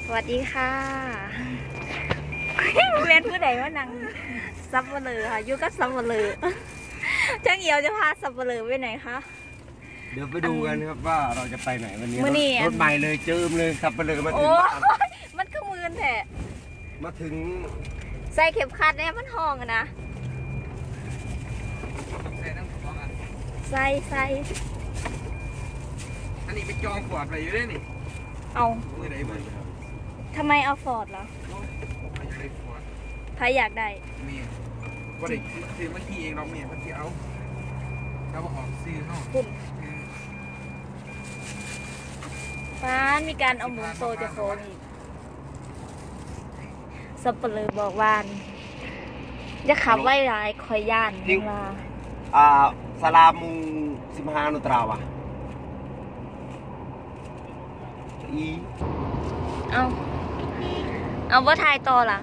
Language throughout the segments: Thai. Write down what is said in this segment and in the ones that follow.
สวัสดีค่ะเรียนผู้ใดว่านางซับเบลอค่ะอยู่กับซับเบลอช่างเหี่ยวจะพาซับเบลอไปไหนคะเดี๋ยวไปดูกันครับว่าเราจะไปไหนวันนี้รถใหม่เลยเจิมเลยขับไปเลยมาถึงมันก็มืนแท้มาถึงใส่เข็มขัดเนี่ยมันห้องนะใส่อันนี้ไปจองฟอร์ดอะไรอยู่ด้วยนี่เอามือไหนมือทำไมเอาฟอร์ดเหรอใครอยากได้นี่ว่าเด็กซื้อมาขี่เองเราเนี่ยมันที่เอาเราออกซื้อเนาะคุณฟ้านมีการเอาหมุนโตจะโฟนอีกสับเปลือบอกวานจะขับไว้หลายคอยย่านมาสลามู15นุตราวะเอาว่าทายต่อล่ะ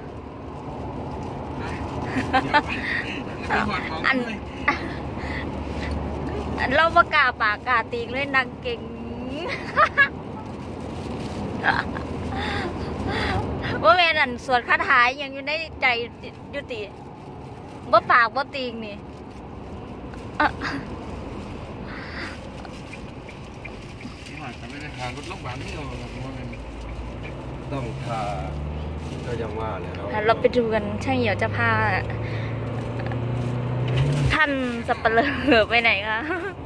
เราประกาศปากกาตีงเลยนางเก่งว่าแม่นั่นสวดคาถายังอยู่ในใจยุติว่าปากว่าตีงนี่ต้องทาก็ยังว่าเลยเราไปดูกันช่างเหี่ยวจะพาท่านสับเปลือไปไหนคะ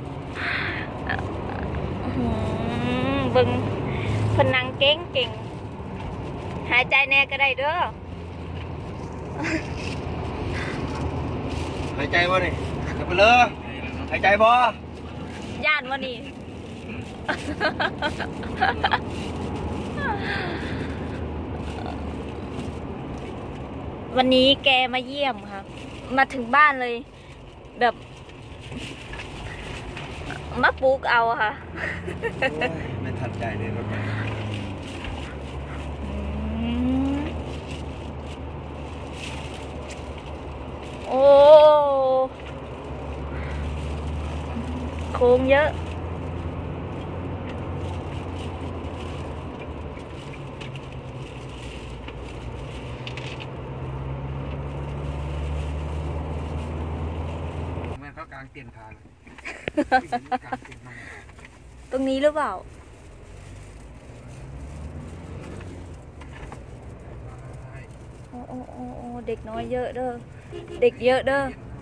บึงพนังเก่งหายใจแน่ก็ได้เด้อหายใจวะนี่สับเปลือหายใจบ่ย่านวะนี่วันนี้แกมาเยี่ยมค่ะมาถึงบ้านเลยแบบมาปลูกเอาค่ะไม่ทันใจเลยรถไฟโอ้โค้งเยอะกลางเตียนทางตรงนี้หรือเปล่าโอ้เด็กน้อยเยอะเด้อเด็กเยอะเด้อ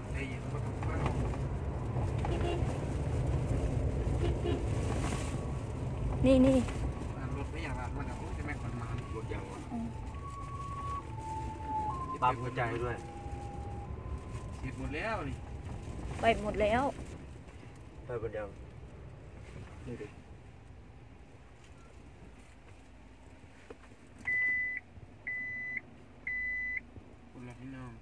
นี่รถไม่อย่างละมันจะไม่คนมารถยาวปั๊มหัวใจด้วยติดหมดแล้วนี่ไปหมดแล้วไปหมดยังนี่ดิคุณละพี่น้อง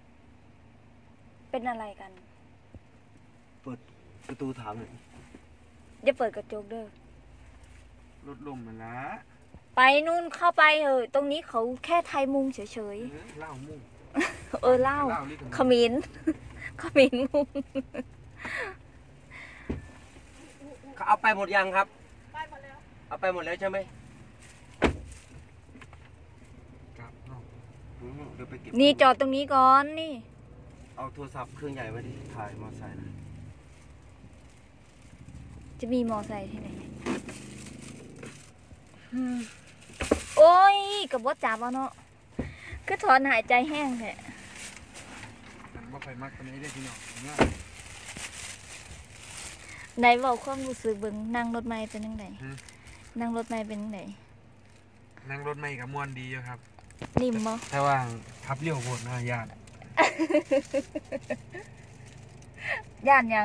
เป็นอะไรกันเปิดประตูถามหน่อยอย่าเปิดกระจกเด้อรถลมมันละไปนู่นเข้าไปตรงนี้เขาแค่ไทยมุงเฉยๆเล่ามุงเล่าขมิ้นมุงเขาเอาไปหมดยังครับไปหมดแล้วเอาไปหมดแล้วใช่ไหมครับเดี๋ยวไปเก็บนี่จอดตรงนี้ก่อนนี่เอาโทรศัพท์เครื่องใหญ่มาดิถ่ายมอไซค์นะจะมีมอไซค์ที่ไหนโอ้ยกับว่าจับเอาเนาะคือถอนหายใจแห้งแท้ว่าไฟมากตอนนี้ได้พี่น้องไหนบอกความรู้สึกเบิ่งนั่งรถไฟเป็นยังไงนั่งรถไฟเป็นยังไงนั่งรถไฟกับมวนดีอยู่ครับนิ่มบ่แต่ว่าขับเลี้ยวโหดนะญาติยัง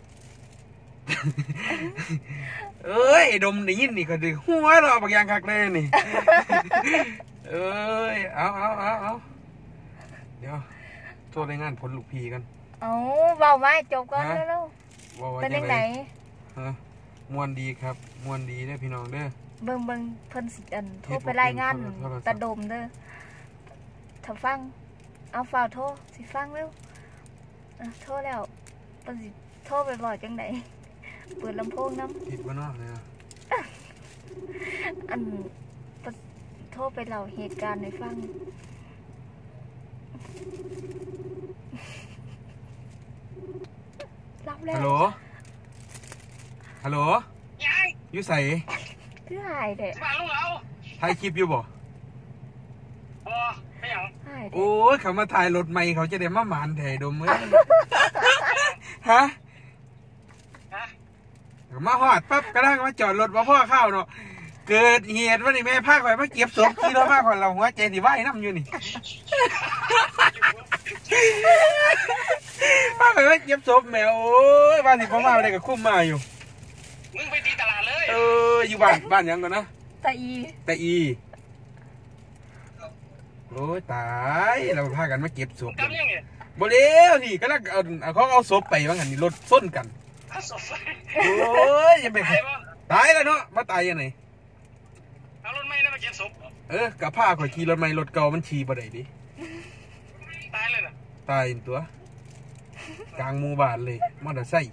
เอ้ยดมได้ยินนี่ก็ดึงหัวเราบางอย่างคักเลยนี่เอ้ยเอาเดี๋ยวโทษรายงานผลลูกพีกันเอาเบาไว้จบก่อนเร็วเป็นยังไงมวนดีครับมวนดีเด้อพี่น้องเด้อเบิ่งเพิ่นสิโทรไปรายงานตะดมเด้อถ้าฟังเอาฝ่าโทรสิฟังเร็วโทรแล้วเพิ่นสิโทรไปบอกจังได๋เปิดลำโพงน้ำผิดว่านอกเลยอันโทรไปเล่าเหตุการณ์ให้ฟังรับแล้วฮัลโหลฮัลโหลอยู่ใส่คือหายเด็ดมาลุงเอาถ่ายคลิปอยู่บ่ไม่อย่างหายเด็ดโอ้ยเขามาถ่ายรถใหม่เขาจะได้มาหมานแถดมเอ้ยฮะมาหอดปั๊บกระด้างมาจอดรถมาพ่อเข้าเนาะเกิดเหตุว่านี่แม่พาข่อยมาเก็บศพขี่รถมากกว่าเราหัวใจสิว่ายน้ำอยู่นี่พาข่อยมาเก็บศพแมวโอ้ยบ้านที่พ่อมาอะไรกับคุ้มมาอยู่มึงไปตีตลาดเลยอยู่บ้านยังก่อนนะแต่อีแต่อีโอ้ยตายเราพากันมาเก็บศพกำยังไงบ่เลี้ยวนี่ก็แล้วเขาเอาศพไปว่างั้นนี่รถส้นกันข้าศพโอ้ยยังไปตายป่ะตายแล้วเนาะมาตายยังไงเอารถไม่ได้มาเก็บศพกับผ้าข่อยขี่รถใหม่รถเก่ามันขี่บ่ได้ดิตายเลยนะตายตัวกลางหมู่บ้านเลยมอเตอร์ไซค์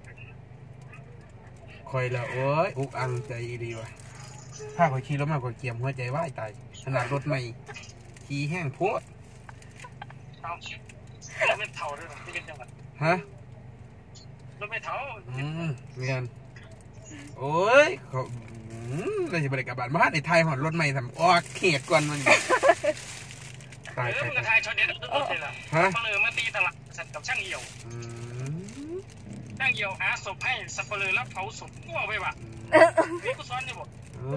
ข่อยละโอ้ยอุกอังใจดีว่ะผ้าข่อยขี่รถมาข่อยเกียมหัวใจว่ายตายขนาดรถใหม่ขี่แห้งโพดเอารถไม่เท่าด้วยนะที่เป็นจังหวัดฮะรถไม่เท่าเงียนโอ้ยเขาเราจะไปกลับบ้านมาในไทยหอดรถใหม่ทำออกเขียดก่อนมันตายมึงกระทายชนเด็ดรถเลยล่ะฮะมาเลยมาตีตลาดสัตว์กับช่างเหี่ยวช่างเหี่ยวหาศพให้สับเปลือแล้วเผาศพกูเอาไปว่ะนี่กูซ้อนนี่บอก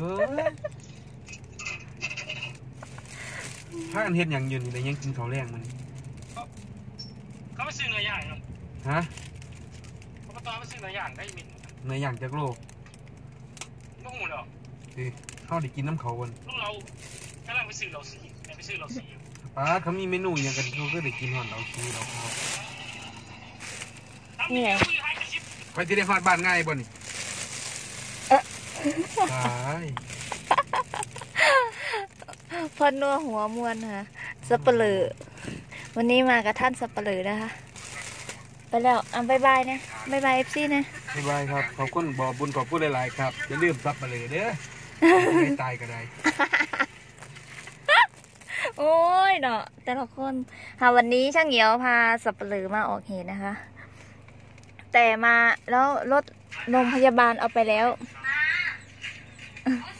ถ้ากันเห็นอย่างยืนแต่ยังกินข้าวแรงมันเขาไปซื้อเนื้อย่างเนาะฮะเขาไปต่อไปซื้อเนื้อย่างได้มินในอย่างจากโลกลูกหูเหรอเข้าได้กินน้ำเขาบนลูกเรากำลังไปซื้อเราสีไปซื้อเราสีป้าเขามีเมนูอย่างกันเขาก็ได้กินหอดเราชีเราเขานี่ไงไปที่ได้หอดบ้านง่ายบนตายพอนัวหัวมวนค่ะสับเปลือวันนี้มากับท่านสับเปลือนะคะไปแล้วบ๊ายบายนะบ๊ายบายเอฟซีนะบ๊ายบายครับขอบคุณบอกบุญขอบคุณหลายๆครับอย่าลืมซับมาเลยเด้อไม่ตายก็ได้โอ้ยเนาะแต่ละคนค่ะวันนี้ช่างเหี่ยวพาสับเปลือมาออกเหตุนะคะ แต่มาแล้วรถโรงพยาบาลเอาไปแล้ว